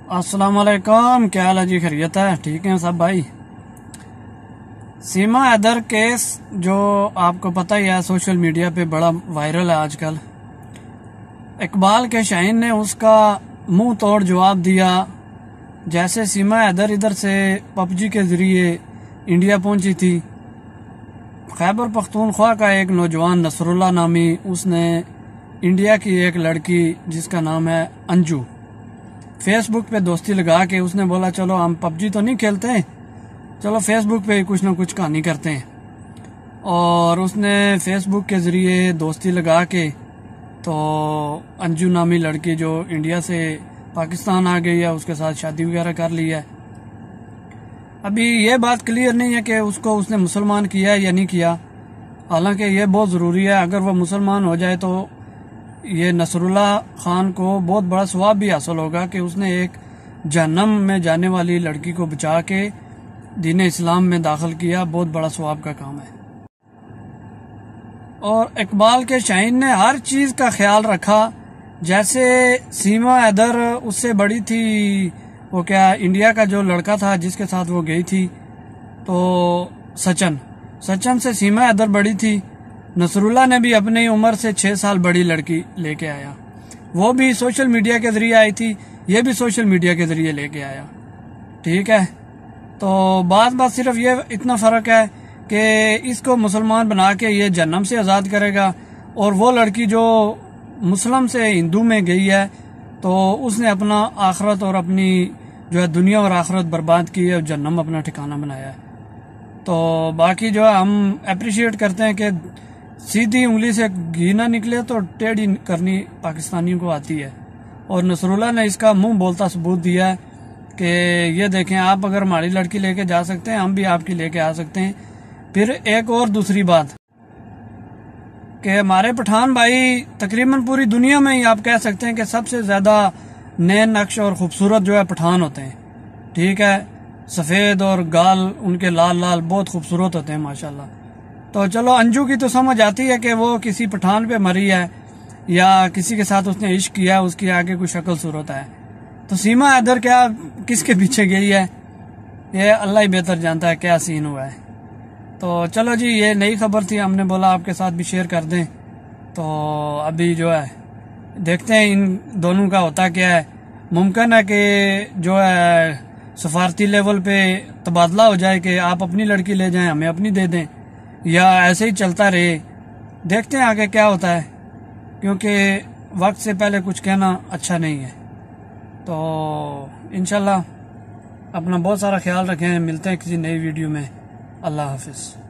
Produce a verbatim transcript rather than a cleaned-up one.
अस्सलाम वालेकुम, क्या हाल है जी? खैरियत है? ठीक है सब भाई। सीमा हैदर केस जो आपको पता ही है, सोशल मीडिया पे बड़ा वायरल है आजकल। इकबाल के शाहीन ने उसका मुंह तोड़ जवाब दिया। जैसे सीमा हैदर इधर से पबजी के जरिए इंडिया पहुंची थी, खैबर पख्तूनख्वा का एक नौजवान नसरुल्लाह नामी, उसने इंडिया की एक लड़की जिसका नाम है अंजू, फेसबुक पे दोस्ती लगा के उसने बोला चलो हम पबजी तो नहीं खेलते, चलो फेसबुक पे कुछ ना कुछ कहानी करते हैं। और उसने फेसबुक के ज़रिए दोस्ती लगा के तो अंजू नामी लड़की जो इंडिया से पाकिस्तान आ गई है, उसके साथ शादी वगैरह कर ली है। अभी ये बात क्लियर नहीं है कि उसको उसने मुसलमान किया है या नहीं किया, हालांकि ये बहुत ज़रूरी है। अगर वो मुसलमान हो जाए तो ये नसरुल्लाह खान को बहुत बड़ा सवाब भी हासिल होगा कि उसने एक जहन्नम में जाने वाली लड़की को बचा के दीन इस्लाम में दाखिल किया। बहुत बड़ा सवाब का काम है। और इकबाल के शाहीन ने हर चीज़ का ख्याल रखा। जैसे सीमा हैदर उससे बड़ी थी, वो क्या इंडिया का जो लड़का था जिसके साथ वो गई थी, तो सचिन सचिन से सीमा हैदर बड़ी थी। नसरुल्लाह ने भी अपनी उम्र से छह साल बड़ी लड़की लेके आया, वो भी सोशल मीडिया के जरिए आई थी, ये भी सोशल मीडिया के जरिए लेके आया। ठीक है, तो बात बात सिर्फ ये इतना फर्क है कि इसको मुसलमान बना के ये जन्नम से आज़ाद करेगा, और वो लड़की जो मुस्लिम से हिंदू में गई है तो उसने अपना आखरत और अपनी जो है दुनिया और आखरत बर्बाद की है और जन्नम अपना ठिकाना बनाया है। तो बाकी जो है हम अप्रिशिएट करते हैं कि सीधी उंगली से घी ना निकले तो टेढ़ी करनी पाकिस्तानियों को आती है। और नसरुल्लाह ने इसका मुंह बोलता सबूत दिया है कि ये देखें, आप अगर हमारी लड़की लेके जा सकते हैं, हम भी आपकी लेके आ सकते हैं। फिर एक और दूसरी बात कि हमारे पठान भाई तकरीबन पूरी दुनिया में ही आप कह सकते हैं कि सबसे ज्यादा नए नक्श और खूबसूरत जो है पठान होते हैं। ठीक है, सफेद और गाल उनके लाल लाल बहुत खूबसूरत होते हैं माशाल्लाह। तो चलो अंजू की तो समझ आती है कि वो किसी पठान पे मरी है या किसी के साथ उसने इश्क किया, उसकी आगे कोई शक्ल सूरत है। तो सीमा हैदर क्या किसके पीछे गई है, ये अल्लाह ही बेहतर जानता है क्या सीन हुआ है। तो चलो जी, ये नई खबर थी, हमने बोला आपके साथ भी शेयर कर दें। तो अभी जो है देखते हैं इन दोनों का होता क्या है। मुमकिन है कि जो है सफारती लेवल पे तबादला हो जाए कि आप अपनी लड़की ले जाएं, हमें अपनी दे दें, या ऐसे ही चलता रहे। देखते हैं आगे क्या होता है, क्योंकि वक्त से पहले कुछ कहना अच्छा नहीं है। तो इंशाल्लाह अपना बहुत सारा ख्याल रखें। मिलते हैं किसी नई वीडियो में। अल्लाह हाफिज़।